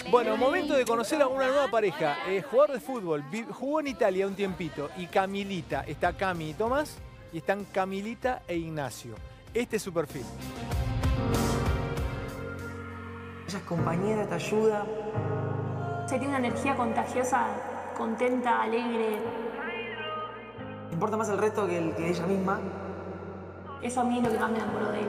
Bueno, momento de conocer a una nueva pareja. Jugador de fútbol, jugó en Italia un tiempito. Y Camilita, está Cami y Tomás, y están Camilita e Ignacio. Este es su perfil. Ella es compañera, te ayuda. Se tiene una energía contagiosa, contenta, alegre. Le importa más el resto que ella misma. Eso a mí es lo que más me enamoró de él.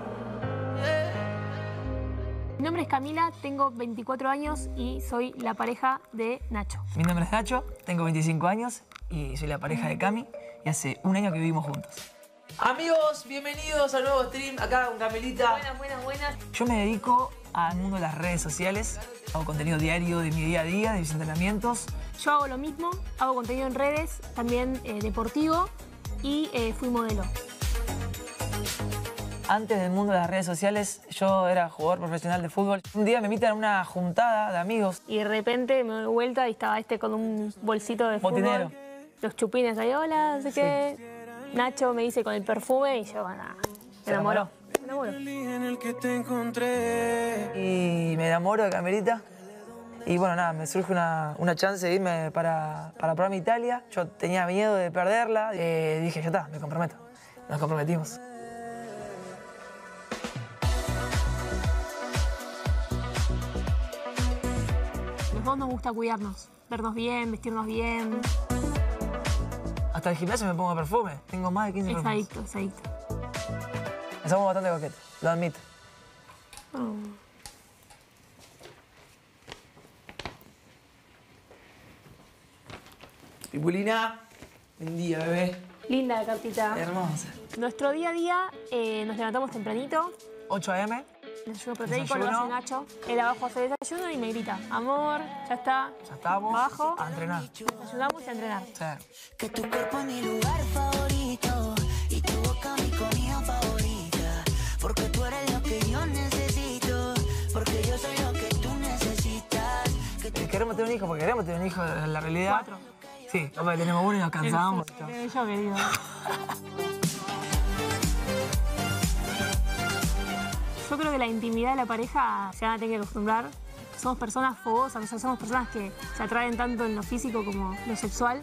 Mi nombre es Camila, tengo 24 años y soy la pareja de Nacho. Mi nombre es Nacho, tengo 25 años y soy la pareja de Cami y hace un año que vivimos juntos. Amigos, bienvenidos al nuevo stream, acá con Camilita. Buenas. Yo me dedico al mundo de las redes sociales, hago contenido diario de mi día a día, de mis entrenamientos. Yo hago lo mismo, hago contenido en redes, también deportivo y fui modelo. Antes del mundo de las redes sociales, yo era jugador profesional de fútbol. Un día me invitan a una juntada de amigos. Y de repente me doy vuelta y estaba con un bolsito de Botinero. fútbol. Los chupines ahí, hola, no sé qué. Nacho me dice con el perfume y yo, nada, me enamoró. Y me enamoro de Camilita. Y bueno, nada, me surge una chance de irme para probarme Italia. Yo tenía miedo de perderla. Dije, ya está, me comprometo. Nos comprometimos. Los dos nos gusta cuidarnos, vernos bien, vestirnos bien. Hasta el gimnasio me pongo perfume. Tengo más de 15 perfumes. Es adicto. Somos bastante coquetos, lo admito. Oh. Pipulina, buen día, bebé. Linda la cartita. Hermosa. Nuestro día a día, nos levantamos tempranito. 8 AM. Desayuno proteico, lo Desayuno. hace Nacho. Él abajo hace desayuno y me grita, amor, ya está. Ya estamos. Abajo. A entrenar. Desayunamos y a entrenar. Sí. Que tu cuerpo es mi lugar favorito y tu boca mi comida favorita. Porque tú eres lo que yo necesito, porque yo soy lo que tú necesitas. Queremos tener un hijo, porque queremos tener un hijo en la realidad. 4. Sí, capaz que tenemos uno y nos cansamos. Yo querido. Yo creo que la intimidad de la pareja se van a tener que acostumbrar. Somos personas fogosas, o sea, somos personas que se atraen tanto en lo físico como lo sexual.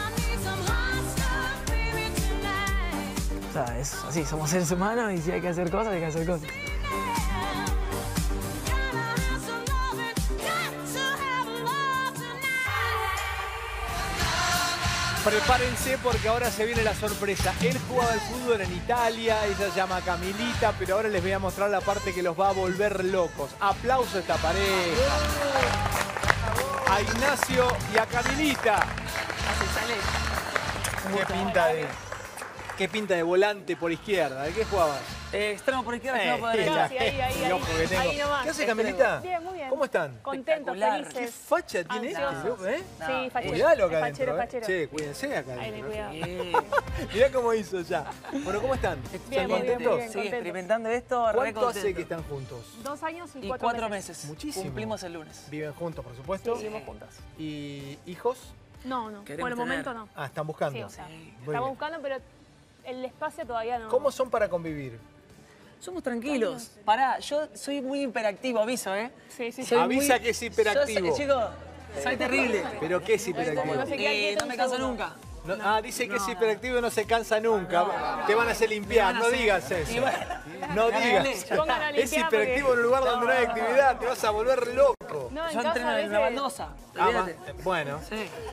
O sea, es así, somos seres humanos y si hay que hacer cosas, hay que hacer cosas. Prepárense porque ahora se viene la sorpresa. Él jugaba al fútbol en Italia, ella se llama Camilita, pero ahora les voy a mostrar la parte que los va a volver locos. Aplauso a esta pareja. A Ignacio y a Camilita. ¿Qué pinta de volante por izquierda? ¿De qué jugabas? Extremo por izquierda, extremo por derecha. Sí, ahí. El ojo que tengo. Ahí nomás. ¿Qué hace Camilita? Bien, muy bien. ¿Cómo están? Contentos, Espectacular. ¿Qué felices. facha tiene este, Ansiosos. loco, eh? Sí, fachero. Cuidalo acá Fachero, adentro, fachero. Che, cuídense acá Ahí, adentro. cuidado. Mirá cómo hizo ya. Bueno, ¿cómo están? Bien, ¿Están muy bien, contentos? muy bien. Sí, Contento. experimentando esto, re ¿Cuánto hace contento. que están juntos? 2 años y Y 4 4 meses. Muchísimo. Cumplimos el lunes. Viven juntos, por supuesto. Sí, vivimos juntas. ¿Y hijos? No. Queremos Por el momento tener. no. Ah, están buscando. Sí, o sea, Muy estamos bien. buscando, pero el espacio todavía no. ¿Cómo son para convivir? Somos tranquilos. Pará, yo soy muy hiperactivo, aviso, ¿eh? Sí. Soy Avisa que es hiperactivo. Yo soy, chicos, soy terrible. ¿Pero qué es hiperactivo? No se queda quieto No un me canso segundo. nunca. Dice que es hiperactivo y no se cansa nunca. Te van a hacer limpiar, no digas eso. Y bueno, No me digas. regalé. Pongan a Es limpiar hiperactivo en un lugar donde no hay actividad, te vas a volver loco. No, en yo casa entreno a en veces... una baldosa. Olvídate. Bueno, Sí.